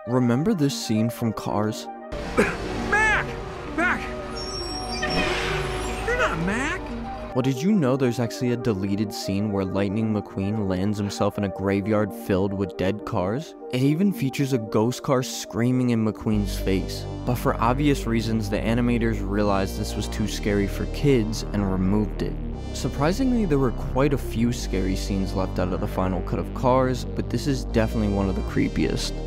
Remember this scene from Cars? Mac! Mac! You're not Mac! Well, did you know there's actually a deleted scene where Lightning McQueen lands himself in a graveyard filled with dead cars? It even features a ghost car screaming in McQueen's face. But for obvious reasons, the animators realized this was too scary for kids and removed it. Surprisingly, there were quite a few scary scenes left out of the final cut of Cars, but this is definitely one of the creepiest.